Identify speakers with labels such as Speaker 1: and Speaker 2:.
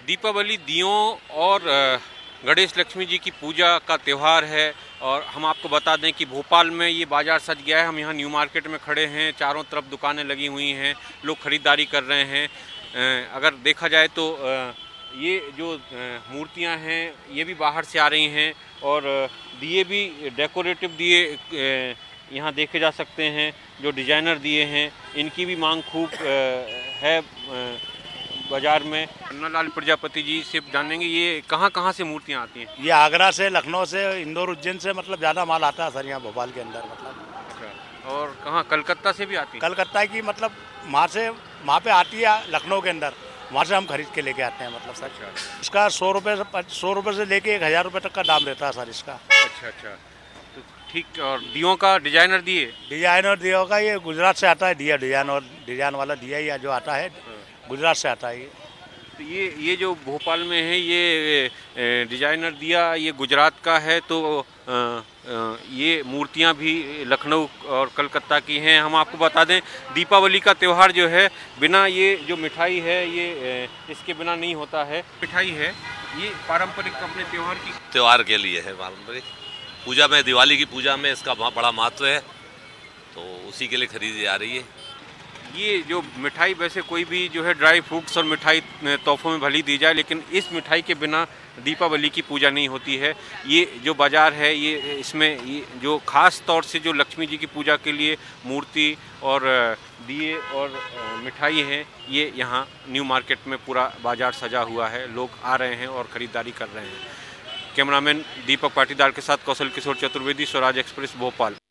Speaker 1: दीपावली दियों और गणेश लक्ष्मी जी की पूजा का त्यौहार है। और हम आपको बता दें कि भोपाल में ये बाज़ार सज गया है। हम यहाँ न्यू मार्केट में खड़े हैं, चारों तरफ दुकानें लगी हुई हैं, लोग ख़रीदारी कर रहे हैं। अगर देखा जाए तो ये जो मूर्तियाँ हैं ये भी बाहर से आ रही हैं और दिए भी डेकोरेटिव दिए यहाँ देखे जा सकते हैं। जो डिज़ाइनर दिए हैं इनकी भी मांग खूब है बाजार में। अन्नालाल प्रजापति जी से जानेंगे ये कहाँ से मूर्तियाँ आती हैं।
Speaker 2: ये आगरा से, लखनऊ से, इंदौर, उज्जैन से मतलब ज़्यादा माल आता है सर यहाँ भोपाल के अंदर मतलब।
Speaker 1: अच्छा, और कहाँ कलकत्ता से भी आती है?
Speaker 2: कलकत्ता की मतलब वहाँ पे आती है लखनऊ के अंदर, वहाँ से हम खरीद के लेके आते हैं मतलब सर।
Speaker 1: अच्छा,
Speaker 2: इसका 100 रुपये से लेके 1000 रुपये तक का दाम रहता है सर इसका।
Speaker 1: अच्छा, तो ठीक। और दियों का डिजाइनर
Speaker 2: दिया होगा, ये गुजरात से आता है दिया, डिजाइन वाला दिया या जो आता है गुजरात से आता है।
Speaker 1: तो ये जो भोपाल में है ये डिजाइनर दिया ये गुजरात का है। तो ये मूर्तियां भी लखनऊ और कलकत्ता की हैं। हम आपको बता दें दीपावली का त्यौहार जो है बिना ये जो मिठाई है ये इसके बिना नहीं होता है। मिठाई है ये पारंपरिक अपने
Speaker 3: त्यौहार के लिए है। पारंपरिक पूजा में, दिवाली की पूजा में इसका बहुत बड़ा महत्व है, तो उसी के लिए खरीदी जा रही है।
Speaker 1: ये जो मिठाई, वैसे कोई भी जो है ड्राई फ्रूट्स और मिठाई तोहफों में भली दी जाए, लेकिन इस मिठाई के बिना दीपावली की पूजा नहीं होती है। ये जो बाज़ार है ये इसमें ये जो ख़ास तौर से जो लक्ष्मी जी की पूजा के लिए मूर्ति और दिए और मिठाई हैं, ये यहाँ न्यू मार्केट में पूरा बाज़ार सजा हुआ है। लोग आ रहे हैं और ख़रीदारी कर रहे हैं। कैमरामैन दीपक पाटीदार के साथ कौशल किशोर चतुर्वेदी, स्वराज एक्सप्रेस, भोपाल।